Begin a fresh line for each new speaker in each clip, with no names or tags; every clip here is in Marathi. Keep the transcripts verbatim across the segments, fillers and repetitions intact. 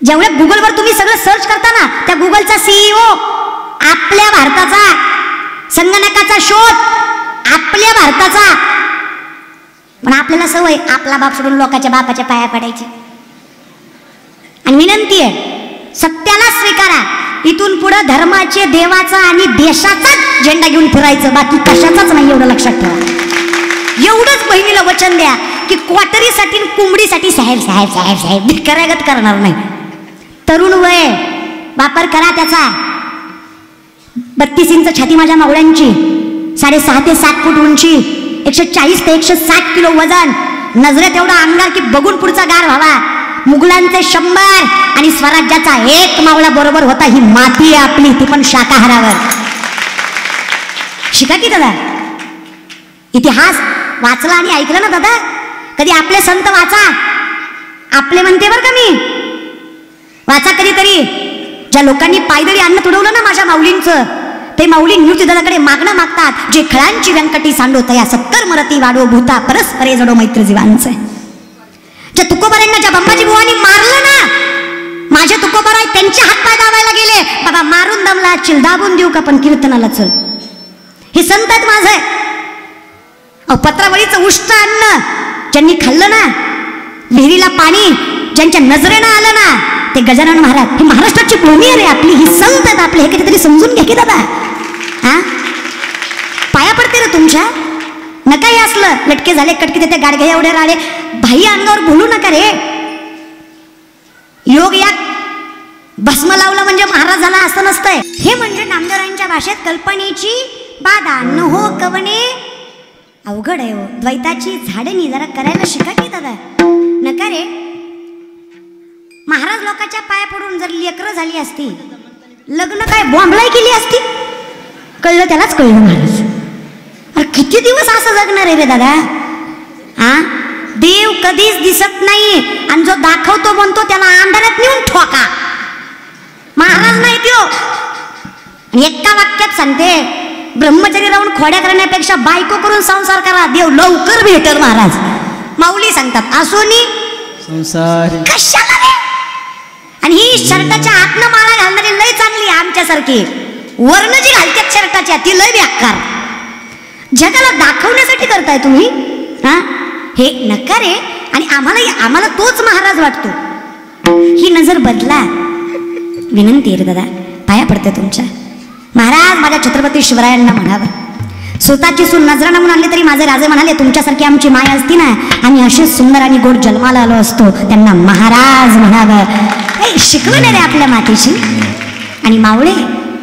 जेवढ्या गुगलवर तुम्ही सगळं सर्च करता ना, त्या गुगलचा सीईओ आपल्या भारताचा, संगणकाचा शोध आपल्या भारताचा. पण आपल्याला सवय आपला बाप सोडून लोकांच्या बापाच्या पाया पडायची. आणि विनंती आहे, सत्याला स्वीकारा. इथून पुढे धर्माचे, देवाचा आणि देशाचाच झेंडा घेऊन फिरायचं, बाकी कशाचाच नाही, एवढं लक्षात ठेवा. एवढंच बहिणीला वचन द्या की क्वाटरीसाठी कोंबडीसाठी साहेब साहेब साहेब साहेब करायगत करणार नाही. तरुण वय, वापर करा त्याचा. बत्तीस इंच छाती माझ्या मावळ्यांची, साडेसहा ते सात फूट उंची, एकशे चाळीस ते एकशे साठ किलो वजन, नजरेत एवढा अंगार की बघून पुढचा गार व्हावा. मुघलांचे शंभर आणि स्वराज्याचा एक मावळा बरोबर होता. ही माती आहे आपली, ती पण शाकाहारावर. शिका की दादा, इतिहास वाचला आणि ऐकलं ना दादा. कधी आपले संत वाचा, आपले म्हणते बरं का मी, वाचा कधीतरी. ज्या लोकांनी पायदळी अन्न तुडवलं ना माझ्या माऊलींचं, ते माऊली निवृत्ती दादाकडे मागणं मागतात. जे खळांची व्यंकटी सांडवत या सत्तर मरती वाढो भूता परस्परे जडो मैत्र जीवांचे. ज्या तुकोबारांना, ज्या बंबाजी बुवांनी मारलं ना, माझे तुकोबाराय त्यांचे हातपाय दाबायला गेले. बाबा मारून दमला, चिल दाबून देऊ का पण कीर्तनाला चल. हे संत आहेत माझे. अहो पत्रावळीचं उष्ट अन्न ज्यांनी खाल्लं ना, विहिरीला पाणी ज्यांच्या नजरेनं आलं ना, ते गजानन महाराज. ही महाराष्ट्राची भूमी आहे रे आपली, ही संत आहेत आपले. हे कधीतरी समजून घ्या की दादा. हा पाया पडते रे तुमच्या. नकाही असलं लटके झाले, कटके देते, गाडगे एवढे राडे, भाई अंगावर बोलू नका रे. योग या भस्म लावलं म्हणजे महाराज झाला असं नसतंय. हे म्हणजे नामदेवरांच्या भाषेत कल्पनेची बाधा न हो कवने. अवघड आहे हो. द्वैताची झाडणी जरा करायला शिका की दादा. नका रे. महाराज लोकांच्या पाया पडून जर लेकरं झाली असती, लग्न काय बॉम्बलाई केली असती, कळलं त्यालाच कळलं महाराज. अरे किती दिवस असं जगणार आहे रे दादा. हा देव कधीच दिसत नाही आणि जो दाखवतो म्हणतो त्याला अंधारात नेऊन ठोका. महाराज नाही त्यो. एका वाक्यात सांगते, ब्रह्मचारी राहून खोड्या करण्यापेक्षा बायको करून संसार करा, देव लवकर भेटेल महाराज. माऊली सांगतात असोनी संसार कशाला रे. आणि ही शर्टाच्या आतनं माळा घालणारी लय चांगली, आमच्यासारखी वर्ण जी घालतात शर्टाच्या ती लय बेकार. जगाला दाखवण्यासाठी करताय तुम्ही. हा हे नका रे. आणि आम्हाला आम्हाला तोच महाराज वाटतो. ही नजर बदला. विनंती आहे रे दादा, पाया पडते तुमच्या. महाराज माझ्या छत्रपती शिवरायांना म्हणावं, स्वतःची सून नजरानं म्हणून आणली तरी माझे राजे म्हणाले, तुमच्यासारखी आमची माया असती ना, आम्ही असेच सुंदर आणि गोड जन्माला आलो असतो. त्यांना महाराज म्हणावं. शिकवलं नाही रे आपल्या मातीशी. आणि मावळे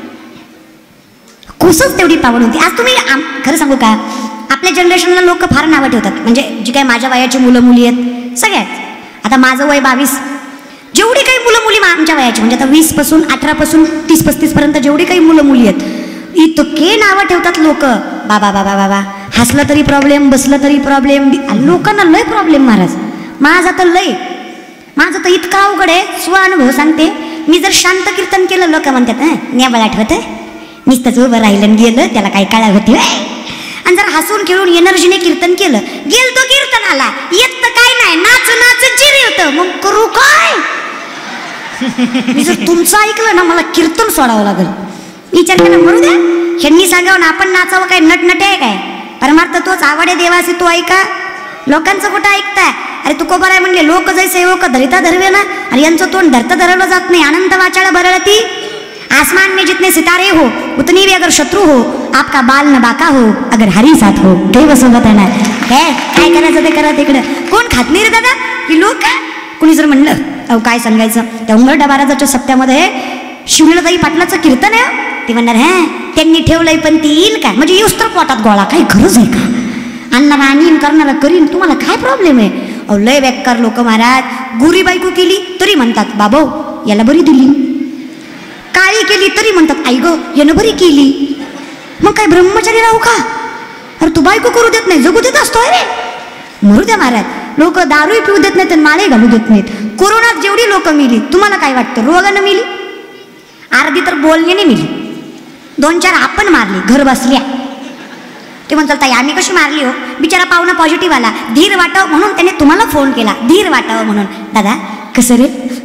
कुसच तेवढी पावड होती. आज तुम्ही खरं सांगू का, आपल्या जनरेशनला लोक फार नावं ठेवतात. म्हणजे जी काही माझ्या वयाची मुलं मुली आहेत सगळ्यात. आता माझं वय बावीस, जेवढी काही मुलं मुली आमच्या वयाची, म्हणजे आता वीस पासून अठरा पासून तीस पस्तीस पर्यंत जेवढी काही मुलं मुली आहेत, इतके नावं ठेवतात लोक. बाबा बाबा बाबा हसलं तरी प्रॉब्लेम, बसलं तरी प्रॉब्लेम. लोकांना लय प्रॉब्लेम महाराज. माझा तर लय, माझं तर इतका अवघड आहे. स्वानुभव सांगते. मी जर शांत कीर्तन केलं, लोक म्हणतात नेबळ आठवत नुसतंच उभं राहिलं गेलं, त्याला काही काळा होती. आणि जर हसून खेळून एनर्जीने कीर्तन केलं, गेल तो कीर्तनाला येत तर काय नाही, नाच नाच जिरी होतं. मग करू काय. मी जर तुमचं ऐकलं ना, मला कीर्तन सोडावं लागेल. विचार केला, म्हणू द्या ह्यांनी सांगावं ना आपण नाचावं. काय नटनटे आहे काय. परमार्थ तोच आवडे देवासी तो ऐका. लोकांचं कुठं ऐकताय. अरे तुकोबार आहे म्हणले, लोक जैसे हो का धरिता धरवे ना. अरे यांचं तोंड धरता धरवलं जात नाही. अनंत वाचाळ बरळती. आसमान में जितने सितारे हो उतनी भी अगर शत्रु हो, आपका बाल न बाका हो, अगर हरी साथ हो, दैव सोबत आहे ना. काय काय करायचं ते करा. तिकडे कोण खात नाही रे दादा ही लोक. कुणी जर म्हणलं, अहो काय सांगायचं, त्या उंबरठा महाराजाच्या सप्त्यामध्ये शिवलीलाताई पाटलाचं कीर्तन आहे. ते म्हणणार हा त्यांनी ठेवलंय पण ती येईल काय. म्हणजे येऊस तर पोटात गोळा. काही गरज आहे का. आणणारा आणीन, करणारा करीन, तुम्हाला काय प्रॉब्लेम आहे. अहो लय बेकार लोक महाराज. गुरी बायको केली तरी म्हणतात बाबो याला बरी दिली. काळी केली तरी म्हणतात आई गो यानं बरी केली. मग काय ब्रह्मचारी राहू का. अरे तू बायको करू देत नाही, जगू देत असतो रे. मरू द्या महाराज. लोक दारू पिऊ देत नाहीत, माळे घालू देत नाहीत. कोरोनात जेवढी लोक मिली, तुम्हाला काय वाटतं रोगानं मिली. अर्धी तर बोलण्याने मिली, दोन चार आपण मारली घर बसल्या. ते म्हणतात ताई आम्ही कशी मारली हो. बिचारा पाहुणा पॉझिटिव्ह आला, धीर वाटावं म्हणून त्याने तुम्हाला फोन केला, धीर वाटावं म्हणून. दादा कसं रे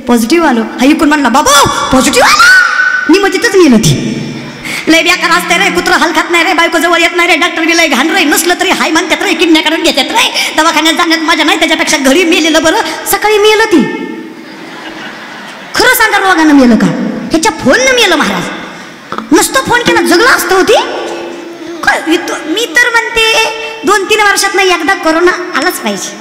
पॉझिटिव्ह आलो. हा इकून म्हणला बाबा पॉझिटिव्ह आला. मी मग तिथंच गेलो ती. लय बेकार असते रे, कुत्र हलखात नाही रे, बायको जवळ येत नाही रे, डॉक्टर बी लय घाण रे, नसलं तरी हाय म्हणतात रे, किडण्या काढून घेतात रे, दवाखान्यात जाण्यात माझ्या नाही, त्याच्यापेक्षा घरी मेलेलं बरं. सकाळी मेलं ती. खरं सांगा रोगानं मेलं का? ह्याच्या फोननं मेलं महाराज. नसतं फोन केला जगला असतं होती. मी तर म्हणते दोन तीन वर्षात नाही एकदा कोरोना आलाच पाहिजे.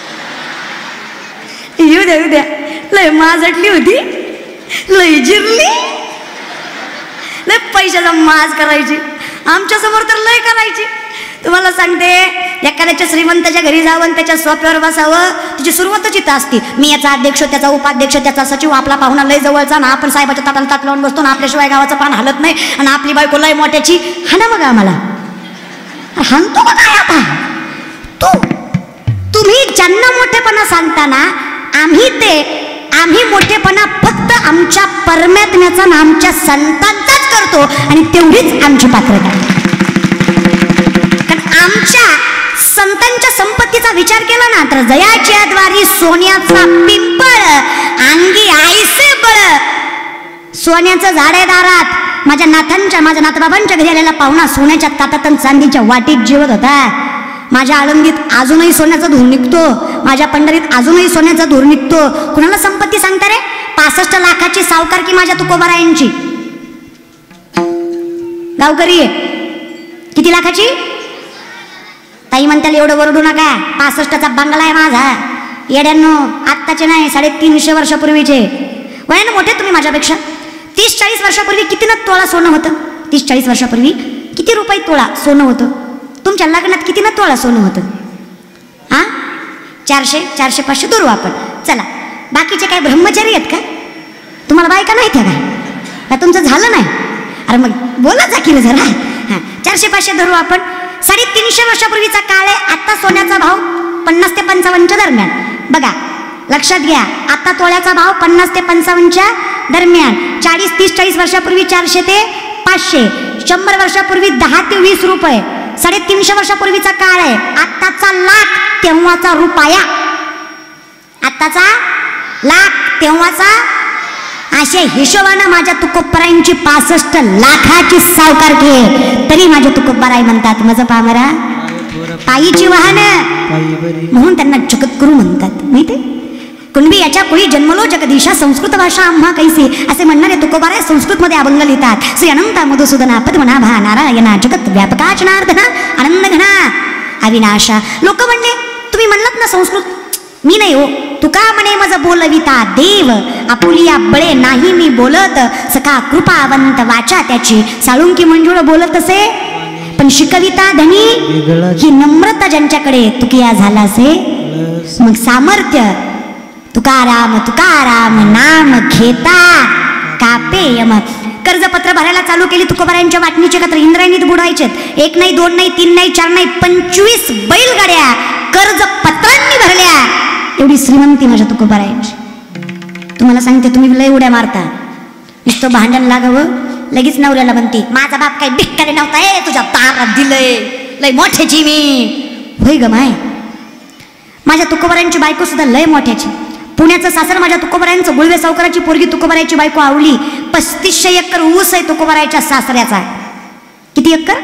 येऊ द्या येऊ द्या. लय माजटली होती, लय जिरली, लय पैशाचा माज करायची. आमच्या समोर तर लय करायची. तुम्हाला सांगते एखाद्याच्या श्रीमंताच्या घरी जावं आणि त्याच्या सोफ्यावर बसावं, तिची सुरुवातच इथं असते. मी याचा अध्यक्ष, त्याचा उपाध्यक्ष, त्याचा सचिव, आपला पाहुणा लय जवळचा ना, आपण साहेबाच्या ताटाला ताट लावून बसतो ना, आपल्याशिवाय गावाचं पान हलत नाही, आणि आपली बायको लय मोठ्याची. हा ना, मग आम्हाला हाणतो का काय आता तू? तुम्ही ज्यांना मोठेपणा सांगताना आम्ही ते आम्ही मोठेपणा फक्त आमच्या परमात्म्याचा ना आमच्या संतांचाच करतो, आणि तेवढीच आमची पात्रता. कारण आमच्या संतांच्या संपत्तीचा विचार केला ना तर जयाच्या द्वारी सोन्याचा पिंपळ, अंगी आईसे बळ. सोन्याचं झाड आहे दारात. माझ्या नाथांच्या माझ्या नाथबाबांच्या घरी आलेला पाहुणा सोन्याच्या ताटात आणि चांदीच्या वाटीत जेवत होता. माझ्या आळंदीत अजूनही सोन्याचा धूर निघतो, माझ्या पंढरीत अजूनही सोन्याचा धूर निघतो. कुणाला संपत्ती सांगता रे? पासष्ट लाखाची सावकारकी माझ्या तुकोबारायांची. गावकरी किती लाखाची? ताई म्हणताल एवढं वरडू नका, पासष्टचा बंगला आहे माझा. येड्यांनो आत्ताचे नाही, साडेतीनशे वर्षापूर्वीचे. वयानं मोठे तुम्ही माझ्यापेक्षा. तीस चाळीस वर्षापूर्वी किती ना तोळा सोनं होतं? तीस चाळीस वर्षापूर्वी किती रुपये तोळा सोनं होतं? तुमच्या लग्नात किती ना तोळा सोनं होतं? हा, चारशे चारशे पाचशे धरू आपण. चला, बाकीचे काय ब्रह्मचारी आहेत का? तुम्हाला बायका नाहीत का? का तुमचं झालं नाही? अरे मग बोला जा की जरा. हां, चारशे पाचशे धरू आपण. साडेतीनशे वर्षापूर्वीचा काळ आहे. आता सोन्याचा भाव पन्नास ते पंचावन्नच्या दरम्यान. बघा लक्षात घ्या, आता तोळ्याचा भाव पन्नास ते पंचावन्नच्या दरम्यान. चाळीस तीस चाळीस वर्षापूर्वी चारशे ते पाचशे. शंभर वर्षापूर्वी दहा ते वीस रुपये. साडेतीनशे वर्षापूर्वीचा काळ आहे. आत्ताचा लाख तेव्हाचा रुपया. आत्ताचा लाख तेव्हाचा. अशा हिशोबानं माझ्या तुकोबरायांची पासष्ट लाखाची सावकारकी आहे, तरी माझ्या तुकोबराय म्हणतात माझं पामरा पायीची वाहन, म्हणून त्यांना जगद्गुरु म्हणतात. माहिती? कुणबी याच्या कुळी जन्मलो जगदीशा, संस्कृत भाषा आम्हा कैसी, असे म्हणणारे तुकोबाराय संस्कृत मध्ये अभंग लिहितात. श्री अनंता मधुसूदना पद्मनाभा नारायणा जगत व्यापकाचनार्दना आनंद घना अविनाशा. लोक म्हणले तुम्ही म्हणलात ना संस्कृत, मी नाही हो. तुका म्हणे मज बोलविता देव, आपुलिया बळे नाही मी बोलत, सखा कृपावंत वाचा त्याची, साळुंकी मंजुळ बोलत असे पण शिकविता धनी, ही नम्रता ज्यांच्याकडे तुकिया झाला से. मग सामर्थ्य तुकाराम तुकाराम नाम घेता कापे यम. कर्जपत्र भरायला चालू केली तुकोबारायांच्या वाटणीचे का तर इंद्रायणीत बुडवायचे. एक नाही दोन नाही तीन नाही चार नाही पंचवीस बैलगाड्या कर्जपत्रांनी भरल्या. एवढी श्रीमंती माझ्या तुकोबारायांची. तुम्हाला सांगते तुम्ही लय उड्या मारता. नुसतं भांडण लागावं लगेच नवऱ्याला म्हणते माझा बाप काही भिक्कारे नव्हता, ए तुझ्या दारात दिलंय, लय मोठ्याची मी. होय ग माय, माझ्या तुकोबारायांची बायको सुद्धा लय मोठ्याची. पुण्याचं सासर माझ्या तुकोबारायांचं. गुळवे सावकाराची पोरगी तुकोबारायची बायको आवली. पस्तीसशे एकर ऊस आहे तुकोबारायच्या सासऱ्याचा. किती एकर?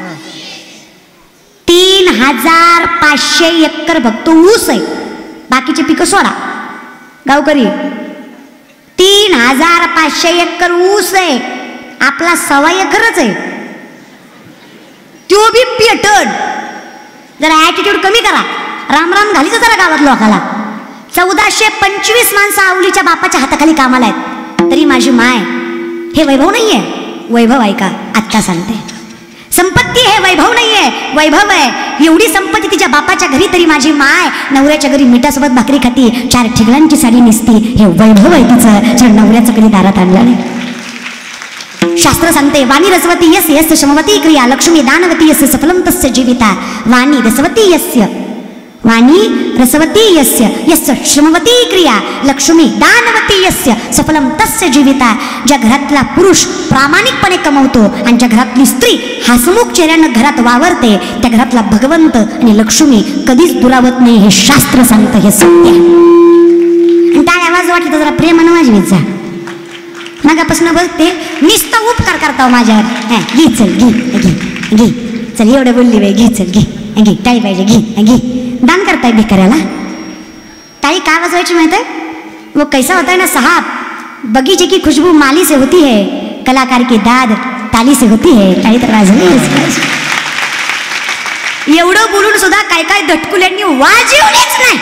तीन हजार पाचशे एकर फक्त ऊस आहे, बाकीचे पिकं सोडा. गावकरी तीन हजार पाचशे एकर ऊस आहे, आपला सव्वा एकरच आहे. तो बी पेटड. जरा ऍटिट्यूड कमी करा, राम राम घालीचं जरा गावात लोकाला. चौदाशे पंचवीस माणसं आवलीच्या बापाच्या हाताखाली कामाला आहेत, तरी माझी माय. हे वैभव नाहीये, वैभव आहे का? आत्ता सांगते. संपत्ती हे वैभव नाहीये, वैभव आहे. एवढी संपत्ती तिच्या बापाच्या घरी, तरी माझी माय नवऱ्याच्या घरी मिठासोबत भाकरी खाती, चार ठिगळांची साडी नेसती. हे वैभव आहे तिचं, जर नवऱ्याचं कधी दारात आणलं नाही. शास्त्र सांगते वाणी रसवती यस्य यस्य श्रमवती क्रिया, लक्ष्मी दानवती यस्य सफलम तस्य जीविता. वाणी रसवती यस्य, वाणी रसवती यस्य यस्य श्रमवती क्रिया, लक्ष्मी दानवती यस्य सफलम तस्य जीविता. ज्या घरातला पुरुष प्रामाणिकपणे कमवतो आणि ज्या घरातली स्त्री हसमुख चेहऱ्यानं घरात वावरते, त्या घरातला भगवंत आणि लक्ष्मी कधीच दुरावत नाही. हे शास्त्र सांगतं, हे सत्य. टाळ्या वाजवा वाटलं तर जरा प्रेमानं वाजवीत जा. मागापासून बघते निस्ता उपकार करता माझ्यावर. हा घे चल घे घे घे चल एवढं बोलली बाई घे चल घे घे टाळी पाहिजे घे घे. दान करताय भिकाऱ्याला. टाळी का वाजवायची माहित आहे? वो कैसा होता है ना साहब, बगीचे की खुशबू माली से होती है, कलाकार की दाद ताली से होती है. टाळी तर वाजवलीच. एवढं बोलून सुद्धा काय काय दटकुल्यांनी वाजवलीच नाही.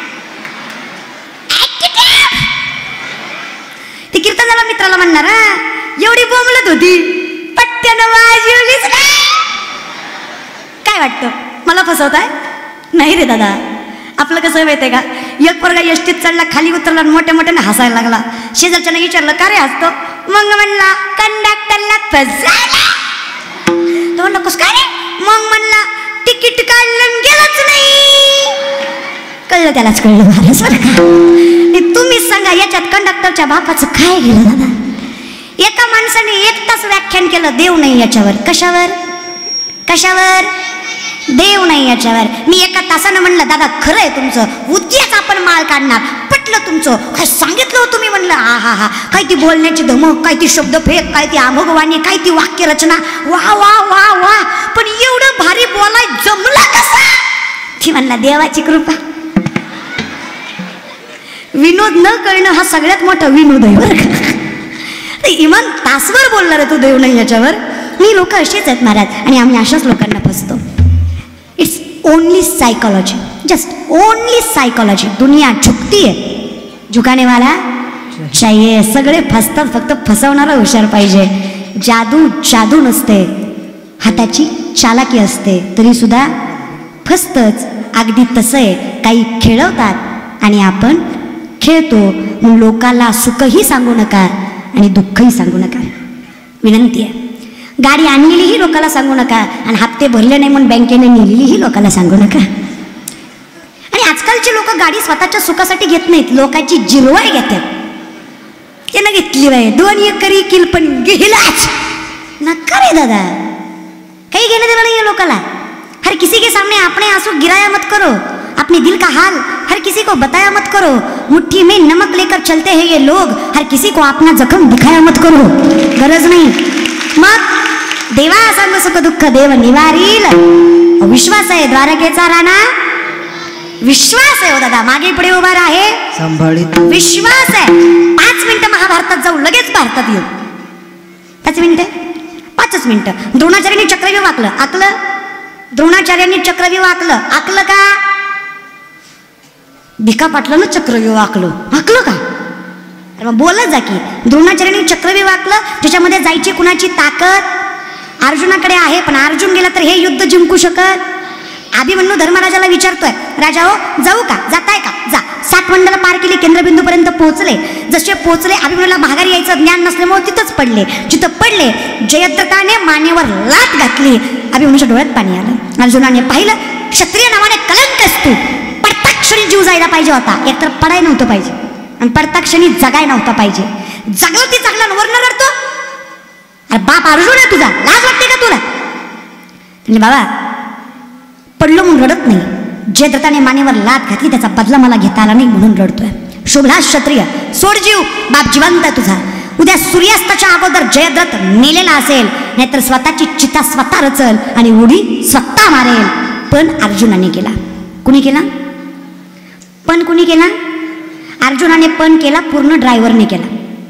ती कीर्तनाला मित्राला म्हणणार एवढी बोंबलत होती पट्ट्यानं वाजवलीच नाही. काय वाटतं मला फसवताय? नाही रे दादा. आपलं कसं माहिती आहे का, एक पोरगा एसटीत चढला, खाली उतरला, मोठ्या मोठ्याने हसायला लागला. शेजारच्याने विचारलं का रे हसतो? मग म्हणला कंडक्टरला फसवला. तो म्हणला कस काय रे? मग म्हणला तिकीट काढलं गेलंच नाही. कळलं त्यालाच कळलं महाराज बरं का. तुम्हीच सांगा याच्यात कंडक्टरच्या बापाचं काय गेलं दादा? एका माणसाने एक तास व्याख्यान केलं देव नाही याच्यावर. कशावर कशावर? देव नाही याच्यावर. मी एका तासानं म्हणलं दादा खरं आहे तुमचं, उद्याच आपण माळ काढणार. पटलं तुमचं. काय सांगितलं हो तुम्ही? म्हणलं हा हा हा काय ती बोलण्याची धमक, काय ती शब्द फेक, काय ती अभगवाणी, काय ती वाक्यरचना, वा वा वा वा. पण एवढं भारी बोलाय जमलं कसं? ती म्हणला देवाची कृपा. विनोद न कळणं हा सगळ्यात मोठा विनोद आहे बरं का. इमान तासभर बोलणार आहे तू देव नाही याच्यावर. ही लोक अशीच आहेत महाराज आणि आम्ही अशाच लोकांना फसतो. It's only psychology, just only psychology. दुनिया झुकती है, झुकाने वाला चाहिए. सगळे फसतात, फक्त फसवणारा हुशार पाहिजे. जादू जादू नसते, हाताची चालाकी असते. तरी सुद्धा फसतच. अगदी तसं आहे, काही खेळवतात आणि आपण खेळतो. मग लोकाला सुखही सांगू नका आणि दुःखही सांगू नका. विनंती आहे. गाडी आणलेलीही लोकाला सांगू नका आणि हप्ते भरले नाही म्हणून बँकेने नेलेलीही लोकाला सांगू नका. आणि आजकालचे लोक गाडी स्वतःच्या सुखासाठी घेत नाहीत, लोकांची जिरवाय घेतात. त्यानं घेतली बाय दोन एकरी किल पण गेलाच नका रे दादा. काही घेणं देणं नाही लोकाला. हर किसी के सामने अपने आंसू गिराया मत करो, अपने दिल का हाल हर किसी को बताया मत करो. मुट्ठी में नमक लेकर चलते हैं ये लोग, हर किसी को अपना जखम दिखाया मत करो. गरज नाही. मग देवा सांग सुख दुःख देव निवारील. विश्वास आहे द्वारकेचा राणा. विश्वास आहे हो दादा. मागे पुढे उभा आहे संभाळीत विश्वास आहे. पाच मिनिटं महाभारतात जाऊ, लगेच भारतात येऊ. पाच मिनिटं पाचच मिनिटं. द्रोणाचार्यांनी चक्रव्यूह आखलं आकलं द्रोणाचार्यांनी चक्रव्यूह आखलं आकलं का? भिका पाटलानं चक्रव्यूह आखलं आकलं का? अरे मग बोलत जा की. द्रोणाचार्यांनी चक्रव्यूह आखलं, त्याच्यामध्ये जायची कुणाची ताकद? अर्जुनाकडे आहे. पण अर्जुन गेला तर हे युद्ध जिंकू शकत? अभिमन्यू धर्मराजाला विचारतोय राजा हो जाऊ का? जाताय का? जा. सात मंडल पार केली, केंद्रबिंदू पर्यंत पोहोचले. जसे पोहोचले अभिमन्यूला माघारी यायचं ज्ञान नसल्यामुळे तिथंच पडले. जिथं पडले जयद्रथाने मानेवर लात घातली. अभिमन्यूच्या डोळ्यात पाणी आलं. अर्जुनाने पाहिलं क्षत्रिय नावाने कलंक असतो. पडता क्षणी जीव जायला पाहिजे होता. एकतर पडाय नव्हतं पाहिजे आणि पडता क्षणी जगाय नव्हता पाहिजे. जगलो ती जगला वर्ण रडतो. अरे बाप अर्जुन आहे तुझा, लाज वाटते का तुला? म्हणजे बाबा पडलो म्हणून रडत नाही. जयद्रथाने मानेवर लात घातली, त्याचा बदला मला घेता आला नाही म्हणून रडतोय. शोभला क्षत्रिय सोड जीव, बाप जिवंत आहे तुझा. उद्या सूर्यास्ताच्या अगोदर जयद्रथ मेलेला असेल, नाहीतर स्वतःची चिता स्वतः रचल आणि उडी स्वतः मारेल. पण अर्जुनाने केला. कुणी केला? पण कुणी केला? अर्जुनाने पण केला, पूर्ण ड्रायव्हरने केला.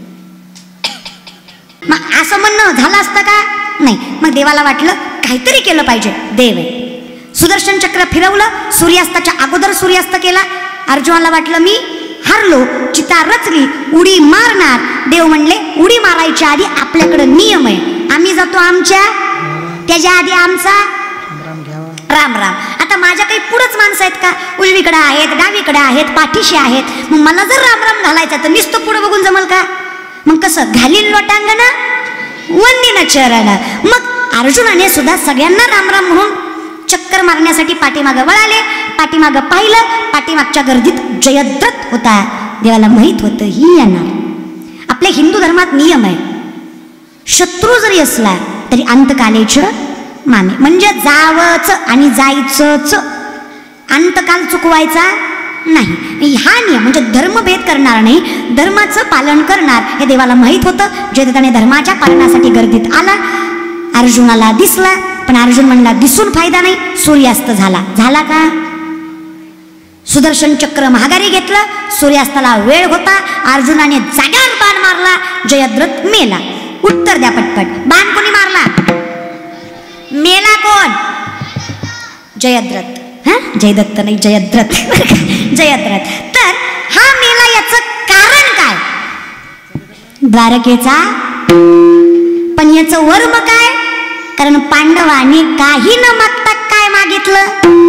मग असं म्हणणं झालं असतं का? नाही. मग देवाला वाटलं काहीतरी केलं पाहिजे. देव आहे. सुदर्शन चक्र फिरवलं, सूर्यास्ताच्या अगोदर सूर्यास्त केला. अर्जुनाला वाटलं मी हरलो, चिता रचली, उडी मारणार. देव म्हणले उडी मारायच्या आधी आपल्याकडे नियम आहे, आम्ही जातो आमच्या, त्याच्या आधी आमचा राम राम. आता माझ्या काही पुढंच माणसं आहेत का? उजवीकडे आहेत, डावीकडे आहेत, पाठीशी आहेत. मग मला जर राम राम घालायचा तर नुसतं पुढं बघून जमल का? मग कसं घालील लोटांगणा वंदीना चरण. मग अर्जुनाने सुद्धा सगळ्यांना राम राम म्हणून चक्कर मारण्यासाठी पाठीमागं वळाले. पाठीमागं पाहिलं, पाठीमागच्या गर्दीत जयद्रथ होता. देवाला माहित होतं ही येणार. आपल्या हिंदू धर्मात नियम आहे, शत्रू जरी असला तरी अंतकालेच मामे, म्हणजे जावच आणि जायचंच. अंतकाल चुकवायचा नाही. हा नियम म्हणजे धर्मभेद करणार नाही, धर्माचं पालन करणार हे देवाला माहीत होतं. जयद्रथाने धर्माच्या पालनासाठी गर्दीत आला, अर्जुनाला दिसला, पण अर्जुन म्हणला दिसून फायदा नाही, सूर्यास्त झाला. झाला का? सुदर्शन चक्र महागारी घेतलं, सूर्यास्ताला वेळ होता, अर्जुनाने जाग्यावर बाण मारला, जयद्रथ मेला. उत्तर द्या पटपट, बाण कोणी मारला? मेला कोण? जयद्रथ. हा, जयदत्त नाही, जयद्रथ. जयद्रथ. तर हा मेला याचं कारण काय? द्वारकेचा. पण याचं वर्म काय? कारण पांडवांनी काही न मागता काय मागितलं?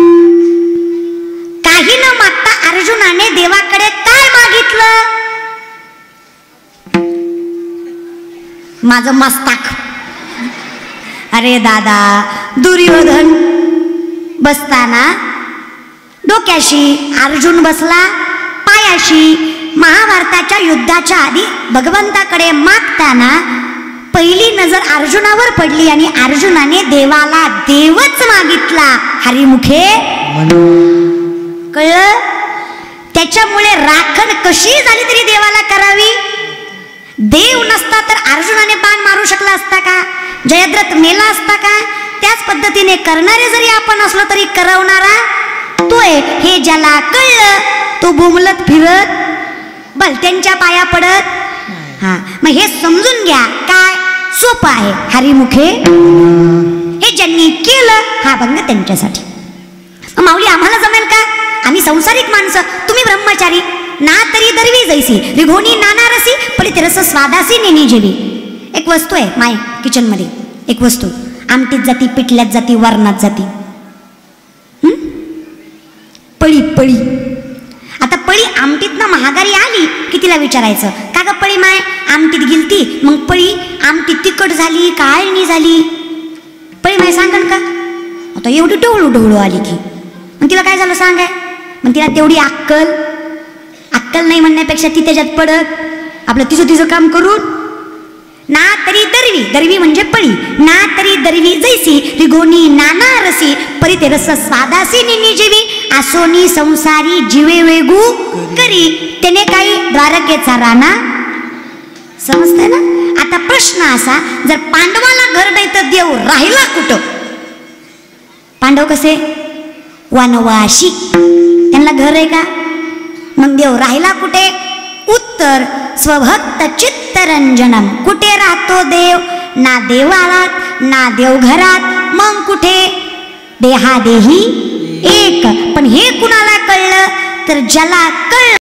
काही न मागता अर्जुनाने देवाकडे काय मागितलं? माझं मस्तक. अरे दादा, दुर्योधन बसताना डोक्याशी, अर्जुन बसला पायाशी. महाभारताच्या युद्धाच्या आधी भगवंताकडे मागताना पहिली नजर अर्जुनावर पडली आणि अर्जुनाने देवाला देवच मागितला. हरिमुखे. कळलं? त्याच्यामुळे राखण कशी झाली तरी देवाला करावी. देव नसता तर अर्जुनाने बाण मारू शकला असता का? जयद्रथ मेला असता का? त्याच पद्धतीने करणारे जरी आपण असलो तरी करवणारा तोय हे ज्याला कळलं तो बुमलत फिरत भलत्यांच्या पाया पडत. हा, मग हे समजून घ्या, काय सोपं आहे. हरिमुखे हे ज्यांनी केलं हा भंग त्यांच्यासाठी. माऊली आम्हाला जमेल का? आम्ही संसारिक माणसं, तुम्ही ब्रह्मचारी. ना तरी दरवी जैसी रिघोनी नाना रसी पडित रस स्वादासी नेनी जेवी. एक वस्तू आहे माय किचन मध्ये, एक वस्तू आमटीत जाती, पिठल्यात जाती, वरणात जाती. पळी. पळी. आता पळी आमटीत ना महागारी आली की तिला विचारायचं का ग पळी माय आमटीत गिलती, मग पळी आमटीत तिखट झाली का आळणी झाली? पळी माय सांगन का? आता एवढी डोळू डोळू आली की मग तिला काय झालं सांगाय? मग तिला तेवढी अक्कल अक्कल नाही म्हणण्यापेक्षा ती त्याच्यात पडत आपलं तिचं तिचं काम करून. ना तरी दरवी, दरवी म्हणजे पळी. ना तरी दरवी जैसी रिघोनी नाना रसी परिते रस स्वादासी निनी जीवी आसोनी संसारी जीवे वेगू करी त्याने काही द्वारकेचा राणा. समजतंय ना? आता प्रश्न असा, जर पांडवाला घर नाही तर देव राहिला कुठं? पांडव कसे वनवाशी, त्यांना घर आहे का? मग देव राहिला कुठे? उत्तर स्वभक्त चित्तरंजनम. कुठे राहतो देव? ना देवाळात ना देवघरात, मग कुठे? देहादेही एक. पण हे कुणाला कळलं? तर ज्याला कळलं